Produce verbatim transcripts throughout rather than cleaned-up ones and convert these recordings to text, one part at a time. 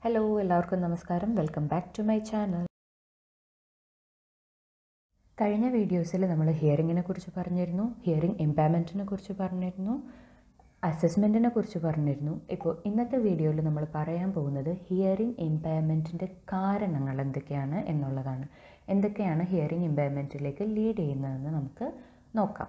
Hello എല്ലാവർക്കും നമസ്കാരം. Welcome back to my channel. കഴിഞ്ഞ വീഡിയോസിൽ നമ്മൾ ഹിയറിങ്ങിനെ കുറിച്ച് പറഞ്ഞിരുന്നു, ഹിയറിംഗ് ഇമ്പയർമെൻറ്റിനെ കുറിച്ച് പറഞ്ഞിരുന്നു, അസസ്മെൻറ്റിനെ കുറിച്ച് പറഞ്ഞിരുന്നു. ഇപ്പോൾ ഇന്നത്തെ വീഡിയോയിൽ നമ്മൾ പറയാൻ പോകുന്നത് ഹിയറിംഗ് ഇമ്പയർമെൻറ്റിൻ്റെ കാരണങ്ങൾ എന്തൊക്കെയാണ് എന്നുള്ളതാണ്. എന്തൊക്കെയാണ് ഹിയറിംഗ് ഇമ്പയർമെൻറ്റിലേക്ക് ലീഡ് ചെയ്യുന്നതെന്ന് നമുക്ക് നോക്കാം.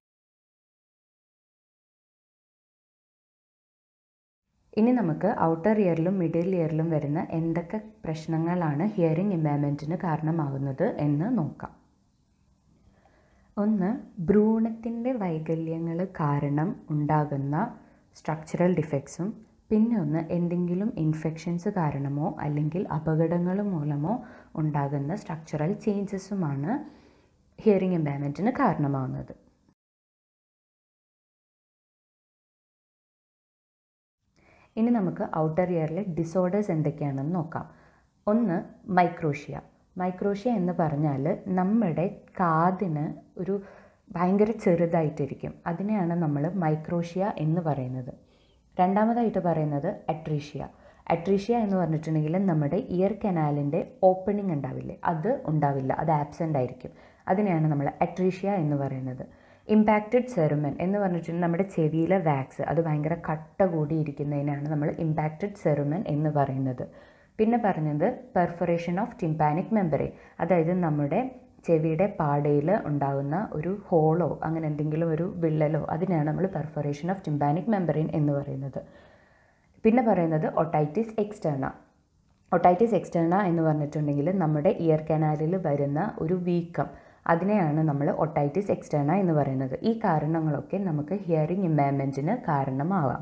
ഇനി നമുക്ക് ഔട്ടർ ഇയറിലും മിഡിൽ ഇയറിലും വരുന്ന എന്തൊക്കെ പ്രശ്നങ്ങളാണ് ഹിയറിംഗ് ഇമ്പയർമെൻറ്റിന് കാരണമാകുന്നത് എന്ന് നോക്കാം. ഒന്ന്, ഭ്രൂണത്തിൻ്റെ വൈകല്യങ്ങൾ കാരണം ഉണ്ടാകുന്ന സ്ട്രക്ചറൽ ഡിഫക്ട്സും, പിന്നെ ഒന്ന് എന്തെങ്കിലും ഇൻഫെക്ഷൻസ് കാരണമോ അല്ലെങ്കിൽ അപകടങ്ങൾ മൂലമോ ഉണ്ടാകുന്ന സ്ട്രക്ചറൽ ചേഞ്ചസുമാണ് ഹിയറിംഗ് ഇമ്പയർമെൻറ്റിന് കാരണമാകുന്നത്. ഇനി നമുക്ക് ഔട്ടർ ഇയറിലെ ഡിസോർഡേഴ്സ് എന്തൊക്കെയാണെന്ന് നോക്കാം. ഒന്ന്, മൈക്രോഷ്യ. മൈക്രോഷ്യ എന്ന് പറഞ്ഞാൽ നമ്മുടെ കാതിന് ഒരു ഭയങ്കര ചെറുതായിട്ടിരിക്കും. അതിനെയാണ് നമ്മൾ മൈക്രോഷ്യ എന്ന് പറയുന്നത്. രണ്ടാമതായിട്ട് പറയുന്നത് അട്രീഷ്യ. അട്രീഷ്യ എന്ന് പറഞ്ഞിട്ടുണ്ടെങ്കിൽ നമ്മുടെ ഇയർ കനാലിൻ്റെ ഓപ്പണിംഗ് ഉണ്ടാവില്ലേ, അത് ഉണ്ടാവില്ല, അത് ആബ്സെൻ്റ് ആയിരിക്കും. അതിനെയാണ് നമ്മൾ അട്രീഷ്യ എന്ന് പറയുന്നത്. ഇമ്പാക്റ്റഡ് സെറുമൻ എന്ന് പറഞ്ഞിട്ടുണ്ടെങ്കിൽ നമ്മുടെ ചെവിയിലെ വാക്സ് അത് ഭയങ്കര കട്ട കൂടിയിരിക്കുന്നതിനാണ് നമ്മൾ ഇമ്പാക്റ്റഡ് സെറുമൻ എന്ന് പറയുന്നത്. പിന്നെ പറഞ്ഞത് പെർഫറേഷൻ ഓഫ് ടിമ്പാനിക് മെമ്പറൈൻ, അതായത് നമ്മുടെ ചെവിയുടെ പാടയിൽ ഉണ്ടാകുന്ന ഒരു ഹോളോ അങ്ങനെ എന്തെങ്കിലും ഒരു വിള്ളലോ, അതിനാണ് നമ്മൾ പെർഫറേഷൻ ഓഫ് ടിമ്പാനിക് മെമ്പറൈൻ എന്ന് പറയുന്നത്. പിന്നെ പറയുന്നത് ഒട്ടൈറ്റിസ് എക്സ്റ്റേണ. ഒട്ടൈറ്റിസ് എക്സ്റ്റേണ എന്ന് പറഞ്ഞിട്ടുണ്ടെങ്കിൽ നമ്മുടെ ഇയർ കനാലിൽ വരുന്ന ഒരു വീക്കം, അതിനെയാണ് നമ്മൾ ഒട്ടൈറ്റിസ് എക്സ്റ്റേണ എന്ന് പറയുന്നത്. ഈ കാരണങ്ങളൊക്കെ നമുക്ക് ഹിയറിംഗ് ഇമ്പയർമെൻറ്റിന് കാരണമാവാം.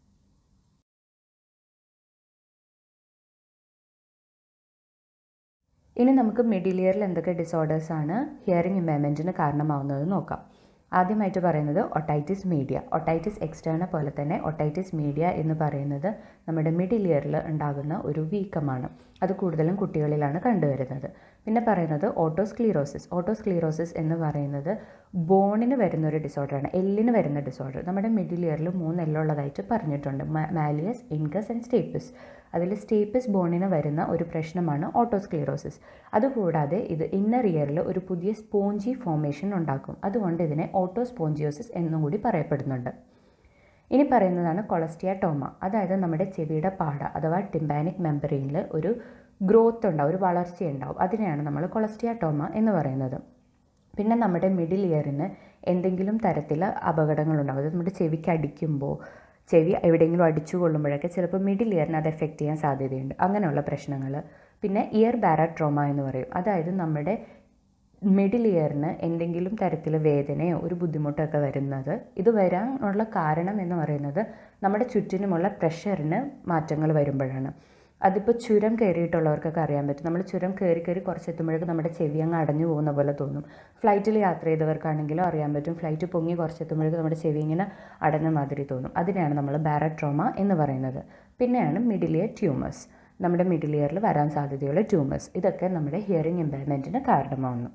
ഇനി നമുക്ക് മിഡിൽ ഇയറിൽ എന്തൊക്കെ ഡിസോർഡേഴ്സാണ് ഹിയറിംഗ് ഇമ്പയർമെൻറ്റിന് കാരണമാവുന്നത് നോക്കാം. ആദ്യമായിട്ട് പറയുന്നത് ഒട്ടൈറ്റിസ് മീഡിയ. ഒട്ടൈറ്റിസ് എക്സ്റ്റേണ പോലെ തന്നെ ഒട്ടൈറ്റിസ് മീഡിയ എന്ന് പറയുന്നത് നമ്മുടെ മിഡിൽ ഇയറിൽ ഉണ്ടാകുന്ന ഒരു വീക്കമാണ്. അത് കൂടുതലും കുട്ടികളിലാണ് കണ്ടുവരുന്നത്. പിന്നെ പറയുന്നത് ഓട്ടോസ്ക്ലീറോസിസ്. ഓട്ടോസ്ക്ലീറോസിസ് എന്ന് പറയുന്നത് ബോണിന് വരുന്ന ഒരു ഡിസോർഡറാണ്, എല്ലിന് വരുന്ന ഡിസോർഡർ. നമ്മുടെ മിഡിൽ ഇയറിൽ മൂന്ന് എല്ലുള്ളതായിട്ട് പറഞ്ഞിട്ടുണ്ട്, മാലിയസ്, ഇൻകസ് ആൻഡ് സ്റ്റേപ്പിസ്. അതിൽ സ്റ്റേപ്പിസ് ബോണിന് വരുന്ന ഒരു പ്രശ്നമാണ് ഓട്ടോസ്ക്ലീറോസിസ്. അതുകൂടാതെ ഇത് ഇന്നർ ഇയറിൽ ഒരു പുതിയ സ്പോഞ്ചി ഫോർമേഷൻ ഉണ്ടാക്കും. അതുകൊണ്ട് ഇതിനെ ഓട്ടോസ്പോഞ്ചിയോസിസ് എന്നും കൂടി പറയപ്പെടുന്നുണ്ട്. ഇനി പറയുന്നതാണ് കൊളസ്റ്റിയാട്ടോമ. അതായത് നമ്മുടെ ചെവിയുടെ പാട അഥവാ ടിമ്പാനിക് മെമ്പറൈനിൽ ഒരു ഗ്രോത്ത് ഉണ്ടാവും, ഒരു വളർച്ചയുണ്ടാവും. അതിനെയാണ് നമ്മൾ കൊളസ്റ്റിയാട്ടോമ എന്ന് പറയുന്നത്. പിന്നെ നമ്മുടെ മിഡിൽ ഇയറിന് എന്തെങ്കിലും തരത്തിൽ അപകടങ്ങളുണ്ടാവും. അത് നമ്മുടെ ചെവിക്ക് അടിക്കുമ്പോൾ, ചെവി എവിടെയെങ്കിലും അടിച്ചു കൊള്ളുമ്പോഴൊക്കെ ചിലപ്പോൾ മിഡിൽ ഇയറിന് അത് എഫക്റ്റ് ചെയ്യാൻ സാധ്യതയുണ്ട്. അങ്ങനെയുള്ള പ്രശ്നങ്ങൾ. പിന്നെ ഇയർ ബാരാട്രോമ എന്ന് പറയും. അതായത് നമ്മുടെ മിഡിൽ ഇയറിന് എന്തെങ്കിലും തരത്തിൽ വേദനയോ ഒരു ബുദ്ധിമുട്ടൊക്കെ വരുന്നത്, ഇത് വരാനുള്ള കാരണം എന്ന് പറയുന്നത് നമ്മുടെ ചുറ്റിനുമുള്ള പ്രഷറിന് മാറ്റങ്ങൾ വരുമ്പോഴാണ്. അതിപ്പോൾ ചുരം കയറിയിട്ടുള്ളവർക്കൊക്കെ അറിയാൻ പറ്റും. നമ്മൾ ചുരം കയറി കയറി കുറച്ചെത്തുമ്പോഴേക്കും നമ്മുടെ ചെവി അങ്ങ് അടഞ്ഞു പോകുന്ന പോലെ തോന്നും. ഫ്ലൈറ്റിൽ യാത്ര ചെയ്തവർക്കാണെങ്കിലും അറിയാൻ പറ്റും, ഫ്ലൈറ്റ് പൊങ്ങി കുറച്ചെത്തുമ്പോഴേക്കും നമ്മുടെ ചെവി ഇങ്ങനെ അടഞ്ഞ മാതിരി തോന്നും. അതിനെയാണ് നമ്മൾ ബാരാട്രോമ എന്ന് പറയുന്നത്. പിന്നെയാണ് മിഡിൽ ഇയർ ട്യൂമേഴ്സ്. നമ്മുടെ മിഡിൽ ഇയറിൽ വരാൻ സാധ്യതയുള്ള ട്യൂമേഴ്സ്. ഇതൊക്കെ നമ്മുടെ ഹിയറിംഗ് ഇമ്പയർമെൻറ്റിന് കാരണമാവുന്നു.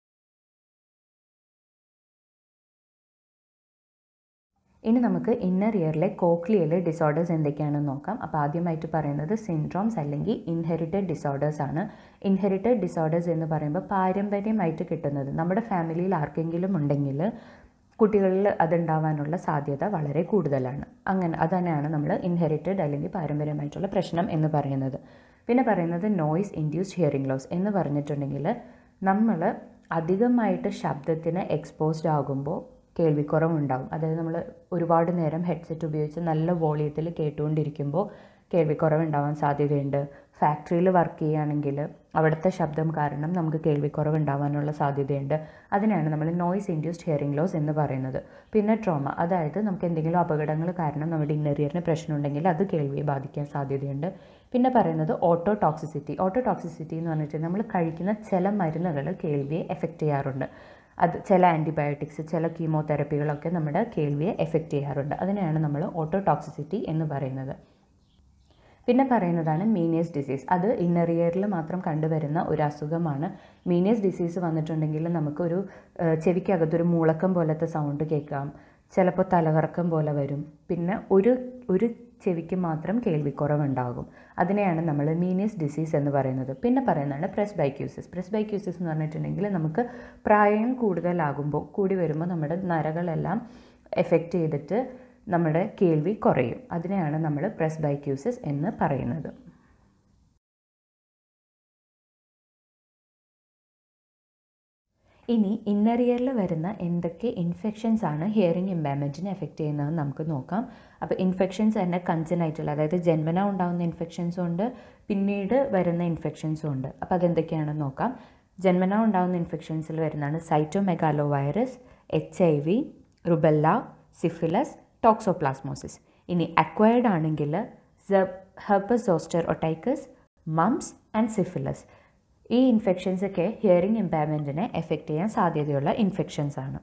ഇനി നമുക്ക് ഇന്നർ ഇയറിലെ കോക്ലിയയിലെ ഡിസോർഡേഴ്സ് എന്തൊക്കെയാണെന്ന് നോക്കാം. അപ്പോൾ ആദ്യമായിട്ട് പറയുന്നത് സിൻഡ്രോംസ് അല്ലെങ്കിൽ ഇൻഹെറിറ്റഡ് ഡിസോർഡേഴ്സ് ആണ്. ഇൻഹെറിറ്റഡ് ഡിസോർഡേഴ്സ് എന്ന് പറയുമ്പോൾ പാരമ്പര്യമായിട്ട് കിട്ടുന്നത്, നമ്മുടെ ഫാമിലിയിൽ ആർക്കെങ്കിലും ഉണ്ടെങ്കിൽ കുട്ടികളിൽ അതുണ്ടാവാനുള്ള സാധ്യത വളരെ കൂടുതലാണ്. അങ്ങനെ അതന്നെയാണ് നമ്മൾ ഇൻഹെറിറ്റഡ് അല്ലെങ്കിൽ പാരമ്പര്യമായിട്ടുള്ള പ്രശ്നം എന്ന് പറയുന്നത്. പിന്നെ പറയുന്നത് നോയ്സ് ഇൻഡ്യൂസ്ഡ് ഹിയറിംഗ് ലോസ് എന്ന് പറഞ്ഞിട്ടുണ്ടെങ്കിൽ നമ്മൾ അധികമായിട്ട് ശബ്ദത്തിന് എക്സ്പോസ്ഡ് ആകുമ്പോൾ കേൾവിക്കുറവുണ്ടാവും. അതായത് നമ്മൾ ഒരുപാട് നേരം ഹെഡ്സെറ്റ് ഉപയോഗിച്ച് നല്ല വോളിയത്തിൽ കേട്ടുകൊണ്ടിരിക്കുമ്പോൾ കേൾവിക്കുറവുണ്ടാവാൻ സാധ്യതയുണ്ട്. ഫാക്ടറിയിൽ വർക്ക് ചെയ്യുകയാണെങ്കിൽ അവിടുത്തെ ശബ്ദം കാരണം നമുക്ക് കേൾവിക്കുറവുണ്ടാവാനുള്ള സാധ്യതയുണ്ട്. അതിനാണ് നമ്മൾ നോയ്സ് ഇൻഡ്യൂസ്ഡ് ഹിയറിംഗ് ലോസ് എന്ന് പറയുന്നത്. പിന്നെ ട്രോമ, അതായത് നമുക്ക് എന്തെങ്കിലും അപകടങ്ങൾ കാരണം നമ്മുടെ ഇന്നർ ഇയറിന് പ്രശ്നമുണ്ടെങ്കിൽ അത് കേൾവിയെ ബാധിക്കാൻ സാധ്യതയുണ്ട്. പിന്നെ പറയുന്നത് ഓട്ടോ ടോക്സിസിറ്റി. ഓട്ടോ ടോക്സിസിറ്റി എന്ന് പറഞ്ഞിട്ട് നമ്മൾ കഴിക്കുന്ന ചില മരുന്നുകൾ കേൾവിയെ എഫക്റ്റ് ചെയ്യാറുണ്ട്. അത് ചില ആൻറ്റിബയോട്ടിക്സ്, ചില കീമോതെറപ്പികളൊക്കെ നമ്മുടെ കേൾവിയെ എഫക്റ്റ് ചെയ്യാറുണ്ട്. അതിനെയാണ് നമ്മൾ ഓട്ടോ ടോക്സിസിറ്റി എന്ന് പറയുന്നത്. പിന്നെ പറയുന്നതാണ് മീനിയസ് ഡിസീസ്. അത് ഇന്നർ ഇയറിൽ മാത്രം കണ്ടുവരുന്ന ഒരു അസുഖമാണ്. മീനിയസ് ഡിസീസ് വന്നിട്ടുണ്ടെങ്കിൽ നമുക്കൊരു ചെവിക്കകത്തൊരു മൂളക്കം പോലത്തെ സൗണ്ട് കേൾക്കാം, ചിലപ്പോൾ തലകറക്കം പോലെ വരും. പിന്നെ ഒരു ഒരു ചെവിക്ക് മാത്രം കേൾവിക്കുറവുണ്ടാകും. അതിനെയാണ് നമ്മൾ മീനിയസ് ഡിസീസ് എന്ന് പറയുന്നത്. പിന്നെ പറയുന്നതാണ് പ്രസ്ബൈക്യൂസിസ്. പ്രസ്ബൈക്യൂസിസ് എന്ന് പറഞ്ഞിട്ടുണ്ടെങ്കിൽ നമുക്ക് പ്രായം കൂടുതലാകുമ്പോൾ കൂടി വരുമ്പോൾ നമ്മുടെ നരകളെല്ലാം എഫക്റ്റ് ചെയ്തിട്ട് നമ്മുടെ കേൾവി കുറയും. അതിനെയാണ് നമ്മൾ പ്രസ്ബൈക്യൂസിസ് എന്ന് പറയുന്നത്. ഇനി ഇന്നർ ഇയറിൽ വരുന്ന എന്തൊക്കെ ഇൻഫെക്ഷൻസ് ആണ് ഹിയറിംഗ് ഇമ്പയർമെൻറ്റിനെ എഫക്റ്റ് ചെയ്യുന്നതെന്ന് നമുക്ക് നോക്കാം. അപ്പോൾ ഇൻഫെക്ഷൻസ് തന്നെ കൺജനൈറ്റൽ, അതായത് ജന്മന ഉണ്ടാകുന്ന ഇൻഫെക്ഷൻസും ഉണ്ട്, പിന്നീട് വരുന്ന ഇൻഫെക്ഷൻസും ഉണ്ട്. അപ്പോൾ അതെന്തൊക്കെയാണെന്ന് നോക്കാം. ജന്മന ഉണ്ടാകുന്ന ഇൻഫെക്ഷൻസിൽ വരുന്നതാണ് cytomegalovirus, H I V, rubella, syphilis, toxoplasmosis. ഇനി അക്വയർഡ് ആണെങ്കിൽ herpes zoster oticus, mumps and syphilis. ഈ ഇൻഫെക്ഷൻസ് ഒക്കെ ഹിയറിംഗ് ഇമ്പയർമെൻറ്റിനെ എഫക്റ്റ് ചെയ്യാൻ സാധ്യതയുള്ള ഇൻഫെക്ഷൻസ് ആണ്.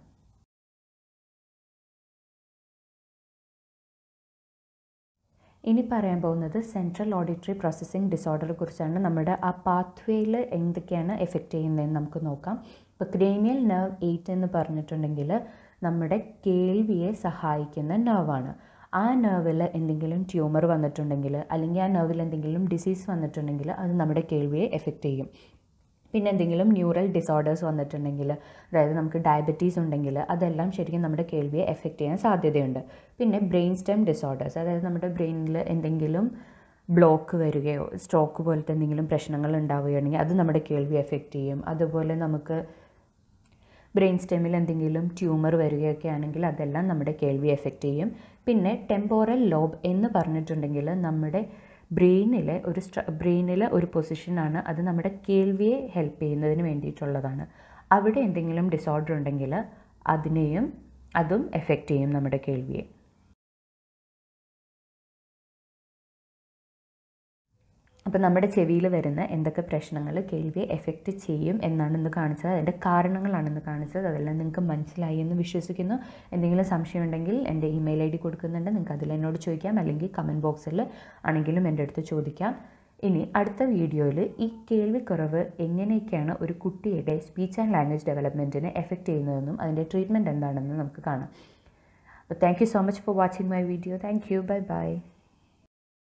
ഇനി പറയാൻ പോകുന്നത് സെൻട്രൽ ഓഡിറ്ററി പ്രോസസ്സിംഗ് ഡിസോർഡറെ കുറിച്ചാണ്. നമ്മുടെ ആ പാത്വേയിൽ എന്തൊക്കെയാണ് എഫക്റ്റ് ചെയ്യുന്നതെന്ന് നമുക്ക് നോക്കാം. ഇപ്പോൾ ക്രേനിയൽ നെർവ് എയ്റ്റ് എന്ന് പറഞ്ഞിട്ടുണ്ടെങ്കിൽ നമ്മുടെ കേൾവിയെ സഹായിക്കുന്ന നെർവാണ്. ആ നെർവിൽ എന്തെങ്കിലും ട്യൂമർ വന്നിട്ടുണ്ടെങ്കിൽ അല്ലെങ്കിൽ ആ നെർവിൽ എന്തെങ്കിലും ഡിസീസ് വന്നിട്ടുണ്ടെങ്കിൽ അത് നമ്മുടെ കേൾവിയെ എഫക്റ്റ് ചെയ്യും. പിന്നെ എന്തെങ്കിലും ന്യൂറൽ ഡിസോർഡേഴ്സ് വന്നിട്ടുണ്ടെങ്കിൽ, അതായത് നമുക്ക് ഡയബറ്റീസ് ഉണ്ടെങ്കിൽ അതെല്ലാം ശരിക്കും നമ്മുടെ കേൾവിയെ എഫക്റ്റ് ചെയ്യാൻ സാധ്യതയുണ്ട്. പിന്നെ ബ്രെയിൻ സ്റ്റെം ഡിസോർഡേഴ്സ്, അതായത് നമ്മുടെ ബ്രെയിനിൽ എന്തെങ്കിലും ബ്ലോക്ക് വരികയോ സ്ട്രോക്ക് പോലത്തെ എന്തെങ്കിലും പ്രശ്നങ്ങൾ ഉണ്ടാവുകയാണെങ്കിൽ അത് നമ്മുടെ കേൾവി എഫക്റ്റ് ചെയ്യും. അതുപോലെ നമുക്ക് ബ്രെയിൻ സ്റ്റെമ്മിൽ എന്തെങ്കിലും ട്യൂമർ വരികയൊക്കെ ആണെങ്കിൽ അതെല്ലാം നമ്മുടെ കേൾവി എഫക്റ്റ് ചെയ്യും. പിന്നെ ടെമ്പോറൽ ലോബ് എന്ന് പറഞ്ഞിട്ടുണ്ടെങ്കിൽ നമ്മുടെ ബ്രെയിനിലെ ഒരു സ്ട്ര ബ്രെയിനിലെ ഒരു പൊസിഷനാണ്. അത് നമ്മുടെ കേൾവിയെ ഹെൽപ്പ് ചെയ്യുന്നതിന് വേണ്ടിയിട്ടുള്ളതാണ്. അവിടെ എന്തെങ്കിലും ഡിസോർഡർ ഉണ്ടെങ്കിൽ അതിനെയും അതും എഫക്റ്റ് ചെയ്യും നമ്മുടെ കേൾവിയെ. അപ്പോൾ നമ്മുടെ ചെവിയിൽ വരുന്ന എന്തൊക്കെ പ്രശ്നങ്ങൾ കേൾവിയെ എഫക്റ്റ് ചെയ്യും എന്നാണ് ഇന്ന് കാണിച്ചത്, അതിൻ്റെ കാരണങ്ങളാണെന്ന് കാണിച്ചത്. അതെല്ലാം നിങ്ങൾക്ക് മനസ്സിലായി എന്ന് വിശ്വസിക്കുന്നു. എന്തെങ്കിലും സംശയം ഉണ്ടെങ്കിൽ എൻ്റെ ഇമെയിൽ ഐ ഡി കൊടുക്കുന്നുണ്ട്, നിങ്ങൾക്ക് അതിൽ എന്നോട് ചോദിക്കാം, അല്ലെങ്കിൽ കമൻറ്റ് ബോക്സിൽ ആണെങ്കിലും എൻ്റെ അടുത്ത് ചോദിക്കാം. ഇനി അടുത്ത വീഡിയോയിൽ ഈ കേൾവിക്കുറവ് എങ്ങനെയൊക്കെയാണ് ഒരു കുട്ടിയുടെ സ്പീച്ച് ആൻഡ് ലാംഗ്വേജ് ഡെവലപ്മെൻറ്റിനെ എഫക്റ്റ് ചെയ്യുന്നതെന്നും അതിൻ്റെ ട്രീറ്റ്മെൻറ്റ് എന്താണെന്നും നമുക്ക് കാണാം. അപ്പോൾ thank you so much for watching my video. Thank you. Bye by.